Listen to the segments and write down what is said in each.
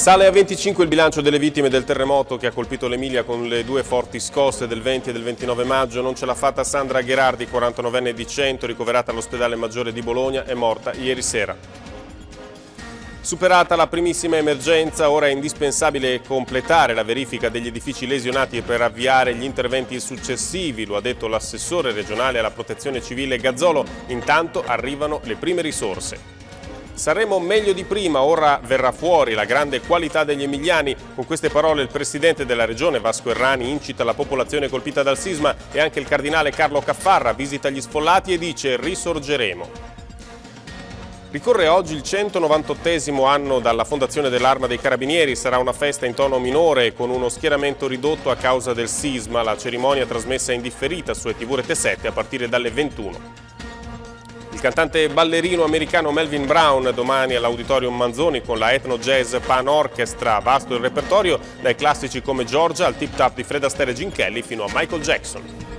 Sale a 25 il bilancio delle vittime del terremoto che ha colpito l'Emilia con le due forti scosse del 20 e del 29 maggio. Non ce l'ha fatta Sandra Gherardi, 49enne di Cento, ricoverata all'ospedale Maggiore di Bologna, è morta ieri sera. Superata la primissima emergenza, ora è indispensabile completare la verifica degli edifici lesionati per avviare gli interventi successivi, lo ha detto l'assessore regionale alla protezione civile Gazzolo. Intanto arrivano le prime risorse. Saremo meglio di prima, ora verrà fuori la grande qualità degli emiliani. Con queste parole il presidente della regione Vasco Errani incita la popolazione colpita dal sisma e anche il cardinale Carlo Caffarra visita gli sfollati e dice risorgeremo. Ricorre oggi il 198° anno dalla fondazione dell'Arma dei Carabinieri. Sarà una festa in tono minore con uno schieramento ridotto a causa del sisma. La cerimonia trasmessa in differita su ETV Rete 7 a partire dalle 21. Il cantante ballerino americano Melvin Brown domani all'Auditorium Manzoni con la Ethno Jazz Pan Orchestra. Vasto il repertorio, dai classici come Georgia al tip tap di Fred Astaire e Gene Kelly fino a Michael Jackson.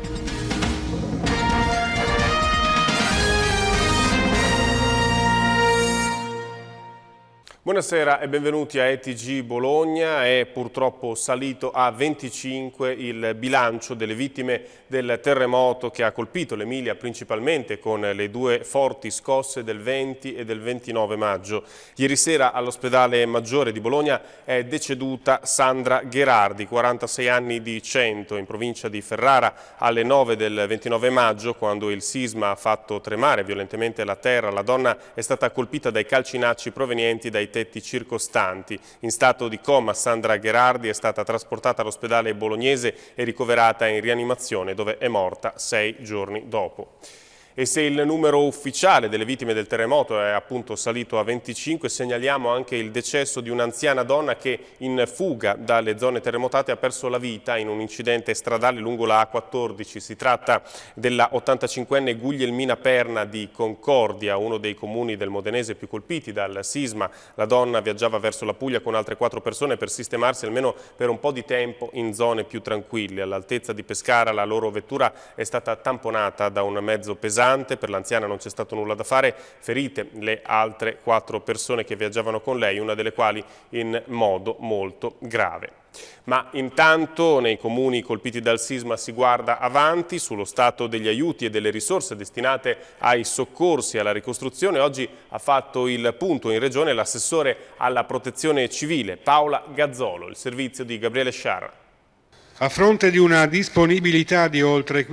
Buonasera e benvenuti a ETG Bologna. È purtroppo salito a 25 il bilancio delle vittime del terremoto che ha colpito l'Emilia principalmente con le due forti scosse del 20 e del 29 maggio. Ieri sera all'ospedale Maggiore di Bologna è deceduta Sandra Gherardi, 46 anni di Cento, in provincia di Ferrara, alle 9 del 29 maggio, quando il sisma ha fatto tremare violentemente la terra. La donna è stata colpita dai calcinacci provenienti dai tetti circostanti. In stato di coma Sandra Gherardi è stata trasportata all'ospedale bolognese e ricoverata in rianimazione, dove è morta 6 giorni dopo. E se il numero ufficiale delle vittime del terremoto è appunto salito a 25, segnaliamo anche il decesso di un'anziana donna che in fuga dalle zone terremotate ha perso la vita in un incidente stradale lungo la A14. Si tratta della 85enne Guglielmina Perna di Concordia, uno dei comuni del Modenese più colpiti dal sisma. La donna viaggiava verso la Puglia con altre 4 persone per sistemarsi almeno per un po' di tempo in zone più tranquille. All'altezza di Pescara la loro vettura è stata tamponata da un mezzo pesante. Per l'anziana non c'è stato nulla da fare, ferite le altre 4 persone che viaggiavano con lei, una delle quali in modo molto grave. Ma intanto nei comuni colpiti dal sisma si guarda avanti sullo stato degli aiuti e delle risorse destinate ai soccorsi e alla ricostruzione. Oggi ha fatto il punto in regione l'assessore alla protezione civile Paola Gazzolo, il servizio di Gabriele Sciarra. A fronte di una disponibilità di oltre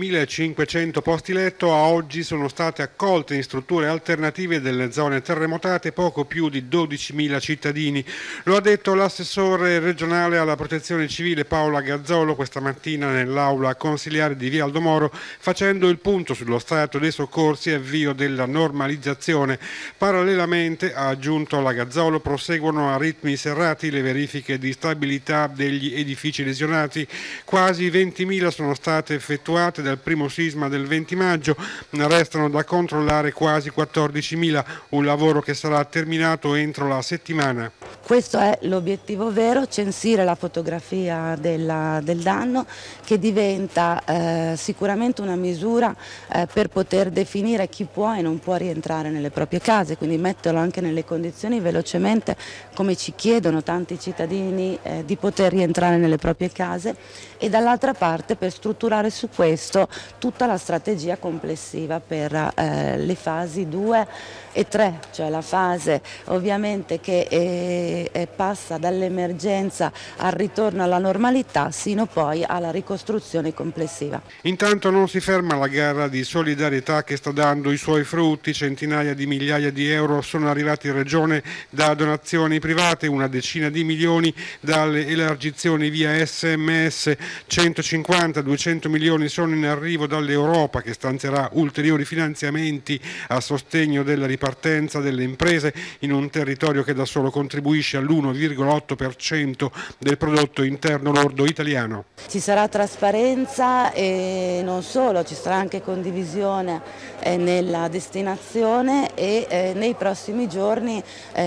15.500 posti letto, a oggi sono state accolte in strutture alternative delle zone terremotate poco più di 12.000 cittadini. Lo ha detto l'assessore regionale alla protezione civile Paola Gazzolo questa mattina nell'aula consiliare di Via Aldo Moro, facendo il punto sullo stato dei soccorsi e avvio della normalizzazione. Parallelamente, ha aggiunto la Gazzolo, proseguono a ritmi serrati le verifiche di stabilità degli edifici lesionati. Quasi 20.000 sono state effettuate dal primo sisma del 20 maggio, restano da controllare quasi 14.000, un lavoro che sarà terminato entro la settimana. Questo è l'obiettivo vero, censire la fotografia del danno, che diventa sicuramente una misura per poter definire chi può e non può rientrare nelle proprie case, quindi metterlo anche nelle condizioni velocemente, come ci chiedono tanti cittadini, di poter rientrare nelle proprie case, e dall'altra parte per strutturare su questo tutta la strategia complessiva per le fasi 2 e 3, cioè la fase ovviamente che passa dall'emergenza al ritorno alla normalità sino poi alla ricostruzione complessiva. Intanto non si ferma la gara di solidarietà che sta dando i suoi frutti. Centinaia di migliaia di euro sono arrivati in regione da donazioni private, una decina di milioni dalle elargizioni via SMS, 150-200 milioni sono in arrivo dall'Europa, che stanzierà ulteriori finanziamenti a sostegno della ripartenza delle imprese in un territorio che da solo contribuisce all'1,8% del prodotto interno lordo italiano. Ci sarà trasparenza e non solo, ci sarà anche condivisione nella destinazione e nei prossimi giorni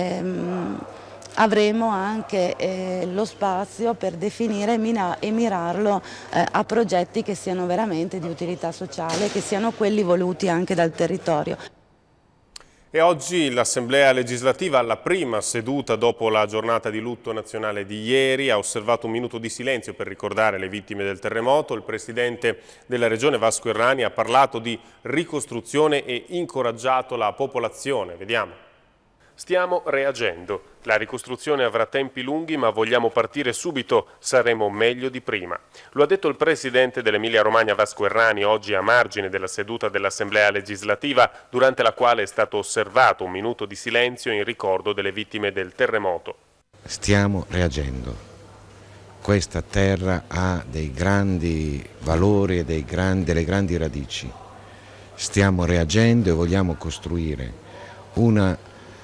avremo anche lo spazio per definire e mirarlo a progetti che siano veramente di utilità sociale, che siano quelli voluti anche dal territorio. E oggi l'Assemblea legislativa, la prima seduta dopo la giornata di lutto nazionale di ieri, ha osservato un minuto di silenzio per ricordare le vittime del terremoto. Il Presidente della Regione Vasco Errani ha parlato di ricostruzione e incoraggiato la popolazione. Vediamo. Stiamo reagendo. La ricostruzione avrà tempi lunghi, ma vogliamo partire subito, saremo meglio di prima. Lo ha detto il Presidente dell'Emilia-Romagna Vasco Errani oggi a margine della seduta dell'Assemblea legislativa, durante la quale è stato osservato un minuto di silenzio in ricordo delle vittime del terremoto. Stiamo reagendo. Questa terra ha dei grandi valori e delle grandi radici. Stiamo reagendo e vogliamo costruire un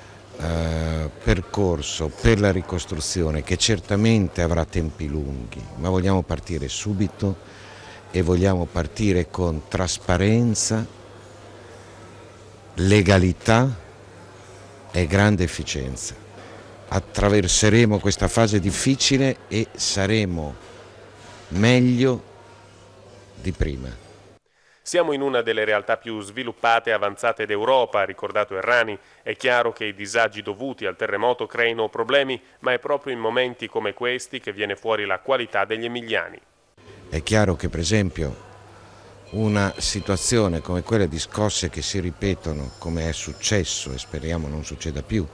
percorso per la ricostruzione che certamente avrà tempi lunghi, ma vogliamo partire subito e vogliamo partire con trasparenza, legalità e grande efficienza. Attraverseremo questa fase difficile e saremo meglio di prima. Siamo in una delle realtà più sviluppate e avanzate d'Europa, ha ricordato Errani. È chiaro che i disagi dovuti al terremoto creino problemi, ma è proprio in momenti come questi che viene fuori la qualità degli emiliani. È chiaro che per esempio una situazione come quella di scosse che si ripetono, come è successo e speriamo non succeda più,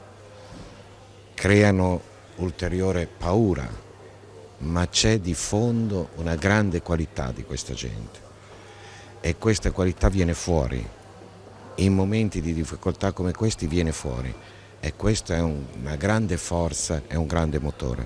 creano ulteriore paura, ma c'è di fondo una grande qualità di questa gente. E questa qualità viene fuori, in momenti di difficoltà come questi viene fuori e questa è una grande forza, è un grande motore.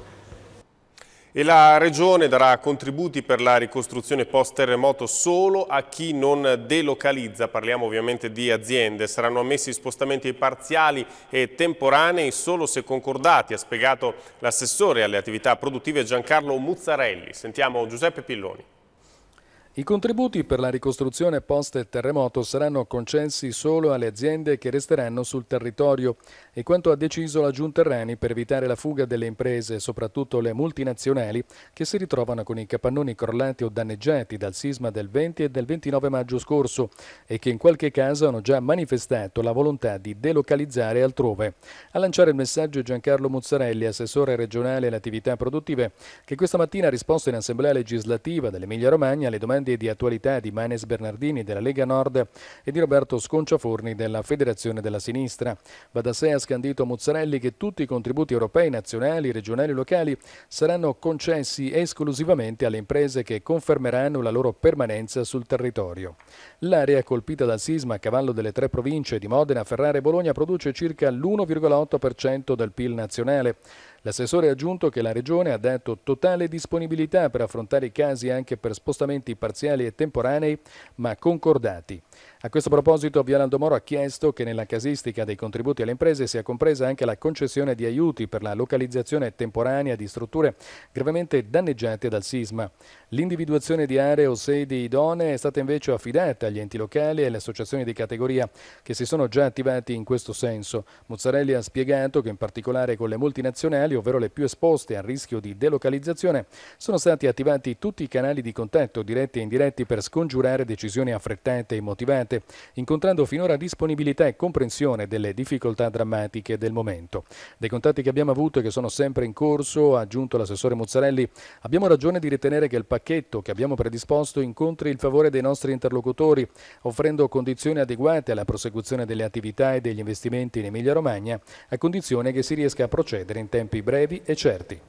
E la Regione darà contributi per la ricostruzione post-terremoto solo a chi non delocalizza, parliamo ovviamente di aziende. Saranno ammessi spostamenti parziali e temporanei solo se concordati, ha spiegato l'assessore alle attività produttive Giancarlo Muzzarelli. Sentiamo Giuseppe Pilloni. I contributi per la ricostruzione post-terremoto saranno concessi solo alle aziende che resteranno sul territorio e quanto ha deciso la Giunta Errani per evitare la fuga delle imprese, soprattutto le multinazionali, che si ritrovano con i capannoni crollati o danneggiati dal sisma del 20 e del 29 maggio scorso e che in qualche caso hanno già manifestato la volontà di delocalizzare altrove. A lanciare il messaggio Giancarlo Muzzarelli, assessore regionale alle attività produttive, che questa mattina ha risposto in Assemblea legislativa dell'Emilia-Romagna alle domande di attualità di Manes Bernardini della Lega Nord e di Roberto Sconciaforni della Federazione della Sinistra. Va da sé, ha scandito Muzzarelli, che tutti i contributi europei, nazionali, regionali e locali saranno concessi esclusivamente alle imprese che confermeranno la loro permanenza sul territorio. L'area colpita dal sisma a cavallo delle tre province di Modena, Ferrara e Bologna produce circa l'1,8% del PIL nazionale. L'assessore ha aggiunto che la Regione ha dato totale disponibilità per affrontare i casi anche per spostamenti parziali e temporanei, ma concordati. A questo proposito, Vialando Moro ha chiesto che nella casistica dei contributi alle imprese sia compresa anche la concessione di aiuti per la localizzazione temporanea di strutture gravemente danneggiate dal sisma. L'individuazione di aree o sedi idonee è stata invece affidata agli enti locali e alle associazioni di categoria che si sono già attivati in questo senso. Muzzarelli ha spiegato che in particolare con le multinazionali, ovvero le più esposte al rischio di delocalizzazione, sono stati attivati tutti i canali di contatto diretti e indiretti per scongiurare decisioni affrettate e immotivate, incontrando finora disponibilità e comprensione delle difficoltà drammatiche del momento. Dei contatti che abbiamo avuto e che sono sempre in corso, ha aggiunto l'assessore Muzzarelli, abbiamo ragione di ritenere che il pacchetto che abbiamo predisposto incontri il favore dei nostri interlocutori, offrendo condizioni adeguate alla prosecuzione delle attività e degli investimenti in Emilia-Romagna, a condizione che si riesca a procedere in tempi brevi e certi.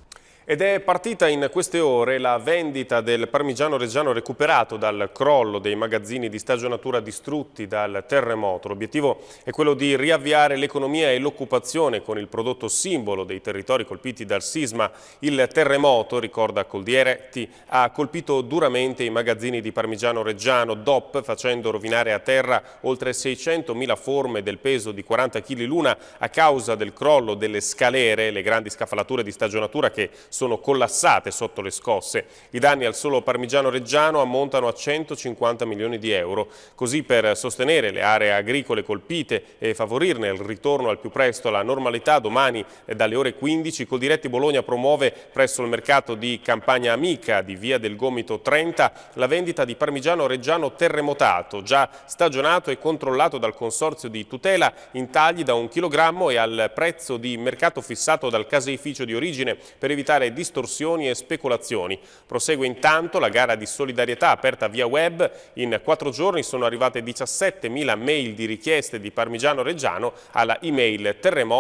Ed è partita in queste ore la vendita del parmigiano reggiano recuperato dal crollo dei magazzini di stagionatura distrutti dal terremoto. L'obiettivo è quello di riavviare l'economia e l'occupazione con il prodotto simbolo dei territori colpiti dal sisma. Il terremoto, ricorda Coldieretti, ha colpito duramente i magazzini di parmigiano reggiano DOP, facendo rovinare a terra oltre 600.000 forme del peso di 40 kg l'una a causa del crollo delle scalere, le grandi scaffalature di stagionatura che sono collassate sotto le scosse. I danni al solo Parmigiano Reggiano ammontano a 150 milioni di euro. Così, per sostenere le aree agricole colpite e favorirne il ritorno al più presto alla normalità, domani dalle ore 15 Coldiretti Bologna promuove presso il mercato di Campagna Amica di Via del Gomito 30 la vendita di Parmigiano Reggiano terremotato, già stagionato e controllato dal Consorzio di Tutela, in tagli da 1 chilogrammo e al prezzo di mercato fissato dal caseificio di origine per evitare distorsioni e speculazioni. Prosegue intanto la gara di solidarietà aperta via web. In 4 giorni sono arrivate 17.000 mail di richieste di Parmigiano Reggiano alla email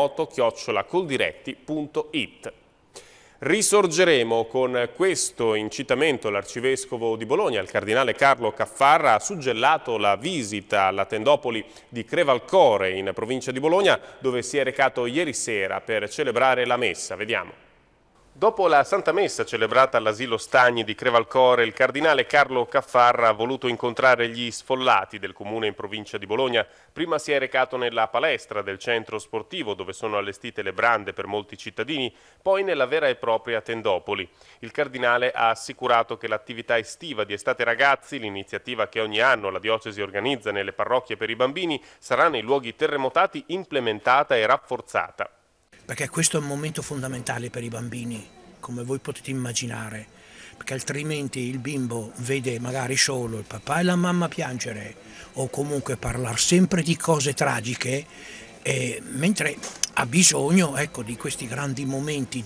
terremoto@coldiretti.it. Risorgeremo. Con questo incitamento l'arcivescovo di Bologna, il cardinale Carlo Caffarra, ha suggellato la visita alla tendopoli di Crevalcore in provincia di Bologna, dove si è recato ieri sera per celebrare la messa. Vediamo. Dopo la Santa Messa celebrata all'asilo Stagni di Crevalcore, il cardinale Carlo Caffarra ha voluto incontrare gli sfollati del comune in provincia di Bologna. Prima si è recato nella palestra del centro sportivo, dove sono allestite le brande per molti cittadini, poi nella vera e propria tendopoli. Il cardinale ha assicurato che l'attività estiva di Estate Ragazzi, l'iniziativa che ogni anno la diocesi organizza nelle parrocchie per i bambini, sarà nei luoghi terremotati implementata e rafforzata. Perché questo è un momento fondamentale per i bambini, come voi potete immaginare, perché altrimenti il bimbo vede magari solo il papà e la mamma piangere o comunque parlare sempre di cose tragiche, mentre ha bisogno, ecco, di questi grandi momenti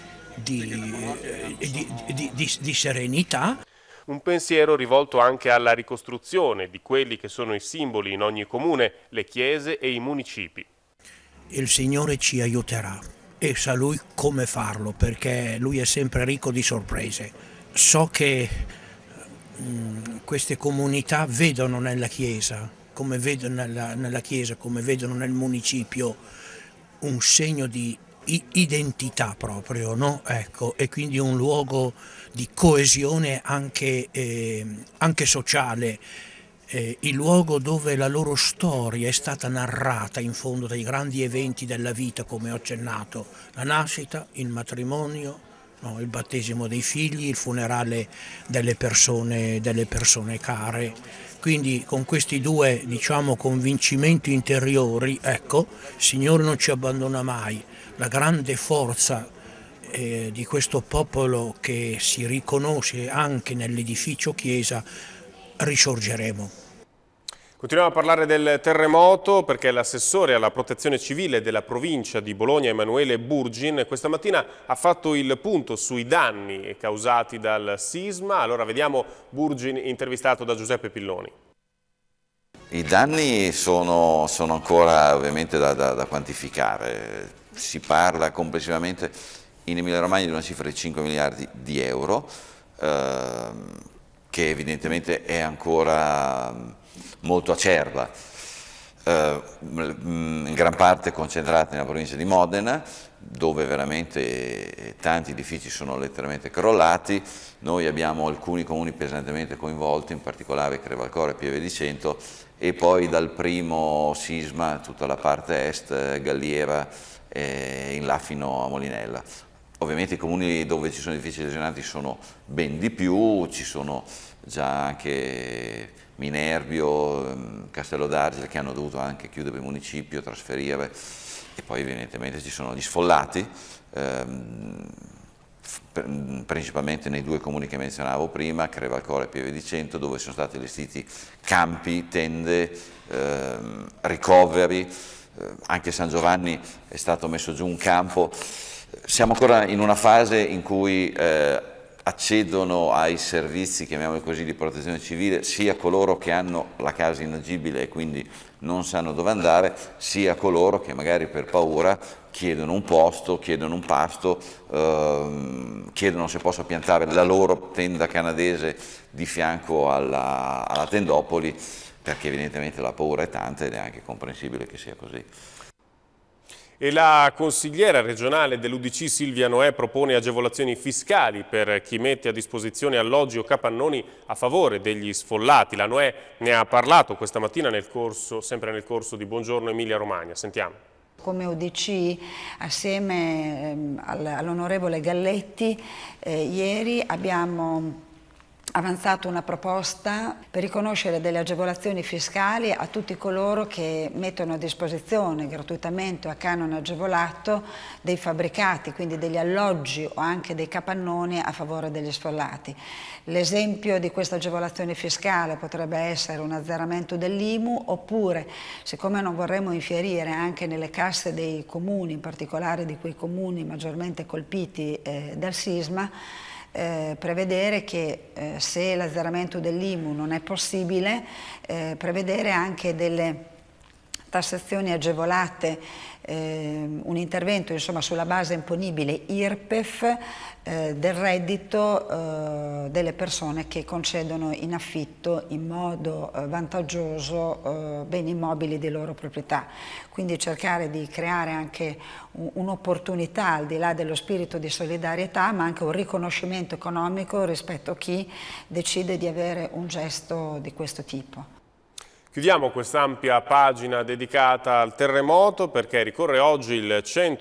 di serenità. Un pensiero rivolto anche alla ricostruzione di quelli che sono i simboli in ogni comune, le chiese e i municipi. Il Signore ci aiuterà e sa Lui come farlo, perché Lui è sempre ricco di sorprese. So che queste comunità vedono nella Chiesa, come vedono nella Chiesa, come vedono nel municipio, un segno di identità proprio, no? Ecco, e quindi un luogo di coesione anche sociale. Il luogo dove la loro storia è stata narrata in fondo dai grandi eventi della vita, come ho accennato, la nascita, il matrimonio, no, il battesimo dei figli, il funerale delle persone care. Quindi con questi due, diciamo, convincimenti interiori, ecco, il Signore non ci abbandona mai. La grande forza di questo popolo che si riconosce anche nell'edificio Chiesa, risorgeremo. Continuiamo a parlare del terremoto perché l'assessore alla protezione civile della provincia di Bologna, Emanuele Burgin, questa mattina ha fatto il punto sui danni causati dal sisma. Allora vediamo Burgin intervistato da Giuseppe Pilloni. I danni sono ancora ovviamente da quantificare. Si parla complessivamente in Emilia-Romagna di una cifra di 5 miliardi di euro, che evidentemente è ancora molto acerba, in gran parte concentrati nella provincia di Modena, dove veramente tanti edifici sono letteralmente crollati. Noi abbiamo alcuni comuni pesantemente coinvolti, in particolare Crevalcore e Pieve di Cento, e poi dal primo sisma tutta la parte est, Galliera e in là fino a Molinella. Ovviamente i comuni dove ci sono edifici lesionati sono ben di più, ci sono già anche Minerbio, Castello d'Argine, che hanno dovuto anche chiudere il municipio, trasferire, e poi evidentemente ci sono gli sfollati, principalmente nei due comuni che menzionavo prima, Crevalcore e Pieve di Cento, dove sono stati allestiti campi, tende, ricoveri, anche San Giovanni è stato messo giù un campo. Siamo ancora in una fase in cui accedono ai servizi, chiamiamoli così, di protezione civile, sia coloro che hanno la casa inagibile e quindi non sanno dove andare, sia coloro che magari per paura chiedono un posto, chiedono un pasto, chiedono se posso piantare la loro tenda canadese di fianco alla tendopoli, perché evidentemente la paura è tanta ed è anche comprensibile che sia così. E la consigliera regionale dell'UDC Silvia Noè propone agevolazioni fiscali per chi mette a disposizione alloggi o capannoni a favore degli sfollati. La Noè ne ha parlato questa mattina sempre nel corso di Buongiorno Emilia Romagna. Sentiamo. Come UDC, assieme all'onorevole Galletti, ieri abbiamo avanzato una proposta per riconoscere delle agevolazioni fiscali a tutti coloro che mettono a disposizione gratuitamente o a canone agevolato dei fabbricati, quindi degli alloggi o anche dei capannoni a favore degli sfollati. L'esempio di questa agevolazione fiscale potrebbe essere un azzeramento dell'IMU, oppure, siccome non vorremmo infierire anche nelle casse dei comuni, in particolare di quei comuni maggiormente colpiti dal sisma, prevedere che se l'azzeramento dell'IMU non è possibile, prevedere anche delle tassazioni agevolate, un intervento insomma sulla base imponibile IRPEF del reddito delle persone che concedono in affitto in modo vantaggioso beni immobili di loro proprietà. Quindi cercare di creare anche un'opportunità al di là dello spirito di solidarietà, ma anche un riconoscimento economico rispetto a chi decide di avere un gesto di questo tipo. Chiudiamo quest'ampia pagina dedicata al terremoto perché ricorre oggi il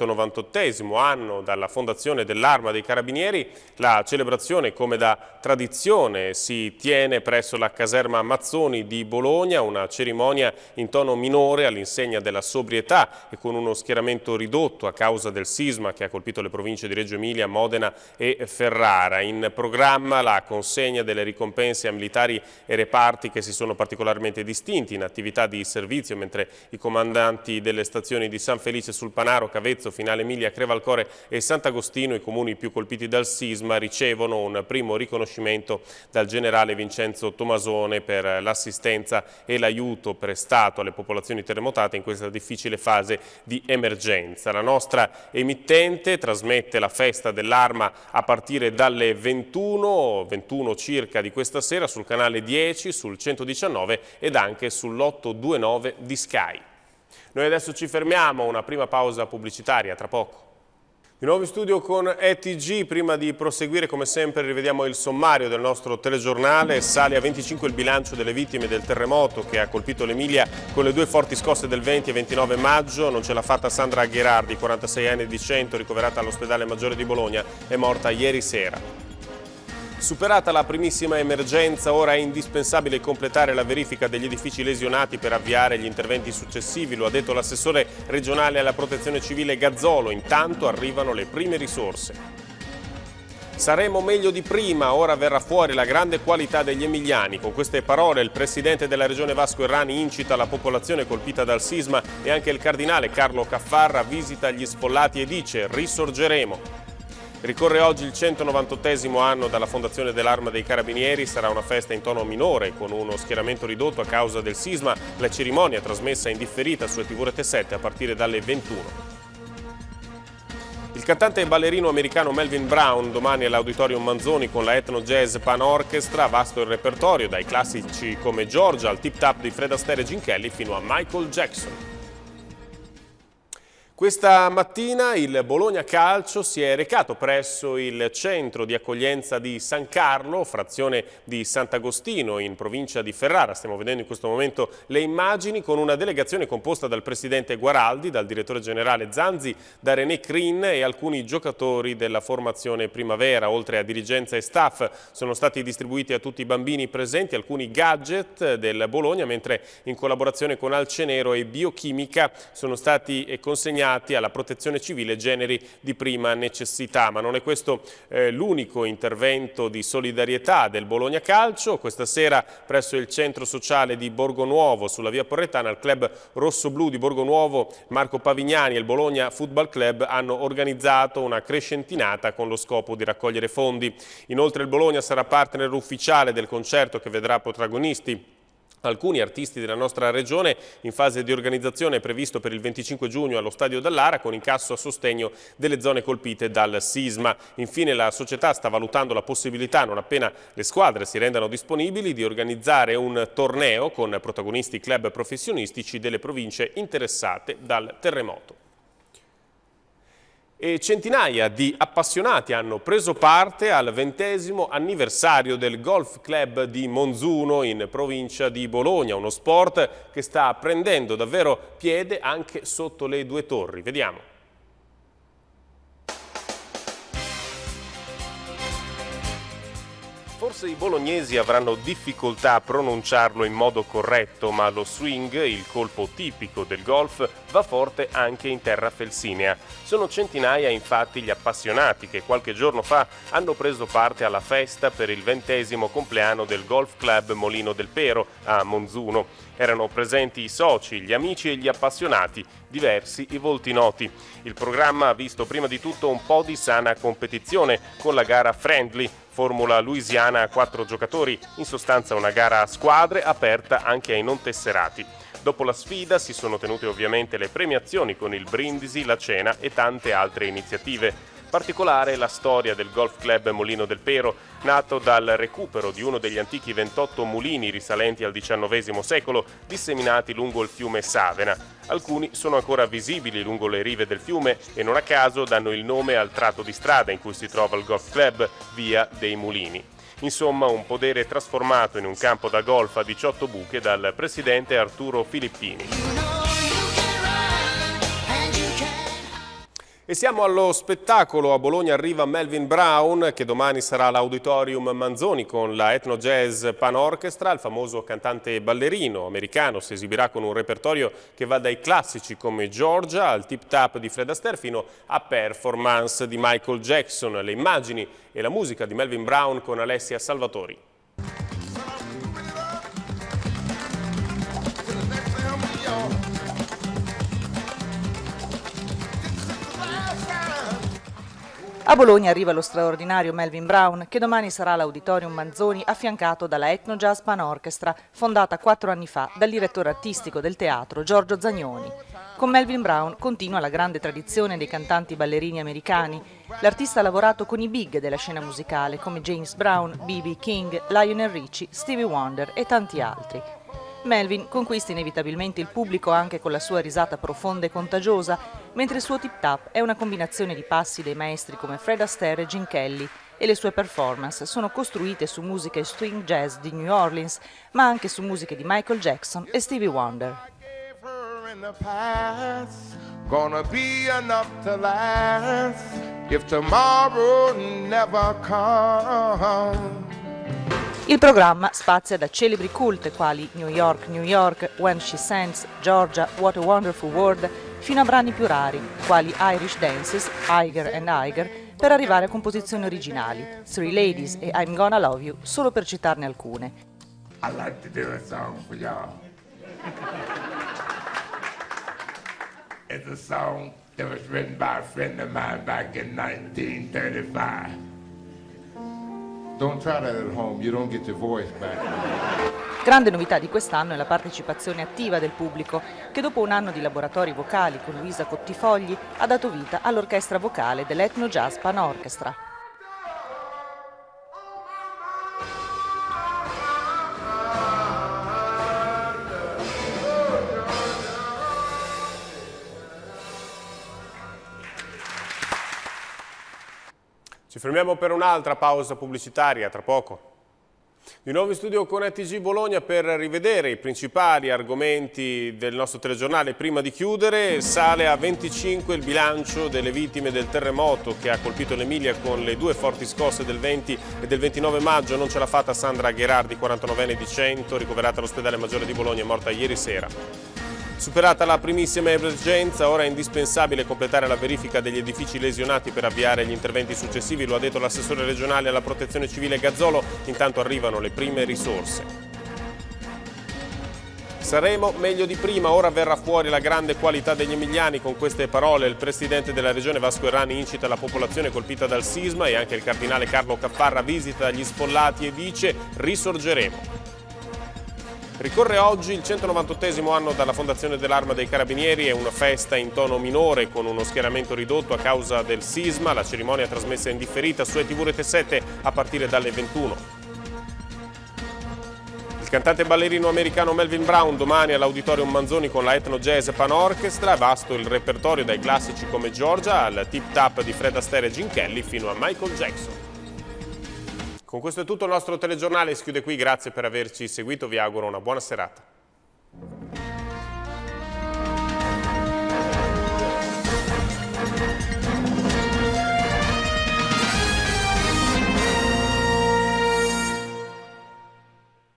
198° anno dalla fondazione dell'Arma dei Carabinieri. La celebrazione, come da tradizione, si tiene presso la caserma Mazzoni di Bologna, una cerimonia in tono minore all'insegna della sobrietà e con uno schieramento ridotto a causa del sisma che ha colpito le province di Reggio Emilia, Modena e Ferrara. In programma la consegna delle ricompense a militari e reparti che si sono particolarmente distinti in attività di servizio, mentre i comandanti delle stazioni di San Felice sul Panaro, Cavezzo, Finale Emilia, Crevalcore e Sant'Agostino, i comuni più colpiti dal sisma, ricevono un primo riconoscimento dal generale Vincenzo Tomasone per l'assistenza e l'aiuto prestato alle popolazioni terremotate in questa difficile fase di emergenza. La nostra emittente trasmette la festa dell'Arma a partire dalle 21 circa di questa sera sul canale 10, sul 119 ed anche sull'829 di Sky. Noi adesso ci fermiamo, una prima pausa pubblicitaria, tra poco. Di nuovo in studio con ETG, prima di proseguire come sempre rivediamo il sommario del nostro telegiornale. Sale a 25 il bilancio delle vittime del terremoto che ha colpito l'Emilia con le due forti scosse del 20 e 29 maggio. Non ce l'ha fatta Sandra Gherardi, 46 anni di Cento, ricoverata all'ospedale Maggiore di Bologna, è morta ieri sera. Superata la primissima emergenza, ora è indispensabile completare la verifica degli edifici lesionati per avviare gli interventi successivi, lo ha detto l'assessore regionale alla protezione civile Gazzolo. Intanto arrivano le prime risorse. Saremo meglio di prima, ora verrà fuori la grande qualità degli emiliani. Con queste parole il presidente della regione Vasco Errani incita la popolazione colpita dal sisma e anche il cardinale Carlo Caffarra visita gli sfollati e dice: risorgeremo. Ricorre oggi il 198° anno dalla fondazione dell'Arma dei Carabinieri. Sarà una festa in tono minore con uno schieramento ridotto a causa del sisma. La cerimonia è trasmessa in differita su ETV Rete 7 a partire dalle 21. Il cantante e ballerino americano Melvin Brown domani all'Auditorium Manzoni con la Ethno Jazz Pan Orchestra. Vasto il repertorio, dai classici come Georgia al tip tap di Fred Astaire e Gene Kelly fino a Michael Jackson. Questa mattina il Bologna Calcio si è recato presso il centro di accoglienza di San Carlo, frazione di Sant'Agostino in provincia di Ferrara. Stiamo vedendo in questo momento le immagini con una delegazione composta dal presidente Guaraldi, dal direttore generale Zanzi, da René Crin e alcuni giocatori della formazione Primavera. Oltre a dirigenza e staff sono stati distribuiti a tutti i bambini presenti alcuni gadget del Bologna, mentre in collaborazione con Alcenero e Biochimica sono stati consegnati alla protezione civile generi di prima necessità. Ma non è questo l'unico intervento di solidarietà del Bologna Calcio. Questa sera presso il centro sociale di Borgonuovo sulla via Porretana il club rossoblu di Borgonuovo, Marco Pavignani e il Bologna Football Club hanno organizzato una crescentinata con lo scopo di raccogliere fondi. Inoltre il Bologna sarà partner ufficiale del concerto che vedrà protagonisti alcuni artisti della nostra regione. In fase di organizzazione è previsto per il 25 giugno allo Stadio Dallara con incasso a sostegno delle zone colpite dal sisma. Infine la società sta valutando la possibilità, non appena le squadre si rendano disponibili, di organizzare un torneo con protagonisti club professionistici delle province interessate dal terremoto. E centinaia di appassionati hanno preso parte al 20° anniversario del Golf Club di Monzuno in provincia di Bologna, uno sport che sta prendendo davvero piede anche sotto le due torri. Vediamo. Forse i bolognesi avranno difficoltà a pronunciarlo in modo corretto, ma lo swing, il colpo tipico del golf, va forte anche in terra felsinea. Sono centinaia infatti gli appassionati che qualche giorno fa hanno preso parte alla festa per il 20° compleanno del Golf Club Molino del Pero a Monzuno. Erano presenti i soci, gli amici e gli appassionati, diversi i volti noti. Il programma ha visto prima di tutto un po' di sana competizione con la gara Friendly, formula louisiana a 4 giocatori, in sostanza una gara a squadre aperta anche ai non tesserati. Dopo la sfida si sono tenute ovviamente le premiazioni con il brindisi, la cena e tante altre iniziative. Particolare la storia del Golf Club Molino del Pero, nato dal recupero di uno degli antichi 28 mulini risalenti al XIX secolo, disseminati lungo il fiume Savena. Alcuni sono ancora visibili lungo le rive del fiume e non a caso danno il nome al tratto di strada in cui si trova il Golf Club, Via dei Mulini. Insomma, un podere trasformato in un campo da golf a 18 buche dal presidente Arturo Filippini. E siamo allo spettacolo. A Bologna arriva Melvin Brown, che domani sarà all'Auditorium Manzoni con la Ethno Jazz Pan Orchestra. Il famoso cantante ballerino americano si esibirà con un repertorio che va dai classici come Georgia al Tip Tap di Fred Astaire fino a performance di Michael Jackson. Le immagini e la musica di Melvin Brown con Alessia Salvatori. A Bologna arriva lo straordinario Melvin Brown, che domani sarà all'Auditorium Manzoni affiancato dalla Ethno Jazz Pan Orchestra, fondata 4 anni fa dal direttore artistico del teatro Giorgio Zagnoni. Con Melvin Brown continua la grande tradizione dei cantanti ballerini americani. L'artista ha lavorato con i big della scena musicale come James Brown, B.B. King, Lionel Richie, Stevie Wonder e tanti altri. Melvin conquista inevitabilmente il pubblico anche con la sua risata profonda e contagiosa, mentre il suo tip-tap è una combinazione di passi dei maestri come Fred Astaire e Gene Kelly, e le sue performance sono costruite su musiche swing jazz di New Orleans, ma anche su musiche di Michael Jackson e Stevie Wonder. Il programma spazia da celebri culte quali New York, New York, When She Sings, Georgia, What a Wonderful World, fino a brani più rari, quali Irish Dances, Eiger and Eiger, per arrivare a composizioni originali, Three Ladies e I'm Gonna Love You, solo per citarne alcune. I like to do a song for y'all. It's a song that was written by a friend of mine back in 1935. Don't try that at home, you don't get your voice back. Grande novità di quest'anno è la partecipazione attiva del pubblico, che dopo un anno di laboratori vocali con Luisa Cottifogli ha dato vita all'orchestra vocale dell'Ethno Jazz Pan Orchestra. Ci fermiamo per un'altra pausa pubblicitaria, tra poco. Di nuovo in studio con ETG Bologna per rivedere i principali argomenti del nostro telegiornale. Prima di chiudere, sale a 25 il bilancio delle vittime del terremoto che ha colpito l'Emilia con le 2 forti scosse del 20 e del 29 maggio. Non ce l'ha fatta Sandra Gherardi, 49enne di Cento, ricoverata all'ospedale Maggiore di Bologna, morta ieri sera. Superata la primissima emergenza, ora è indispensabile completare la verifica degli edifici lesionati per avviare gli interventi successivi, lo ha detto l'assessore regionale alla protezione civile Gazzolo. Intanto arrivano le prime risorse. Saremo meglio di prima, ora verrà fuori la grande qualità degli emiliani. Con queste parole il presidente della regione Vasco Errani incita la popolazione colpita dal sisma e anche il cardinale Carlo Caffarra visita gli sfollati e dice: risorgeremo. Ricorre oggi il 198° anno dalla fondazione dell'Arma dei Carabinieri, è una festa in tono minore con uno schieramento ridotto a causa del sisma, la cerimonia trasmessa in differita su ETV Rete 7 a partire dalle 21. Il cantante ballerino americano Melvin Brown domani all'Auditorium Manzoni con la Ethno Jazz Pan Orchestra. Vasto il repertorio dai classici come Georgia al Tip Tap di Fred Astaire e Gene Kelly fino a Michael Jackson. Con questo è tutto, il nostro telegiornale si chiude qui, grazie per averci seguito, vi auguro una buona serata.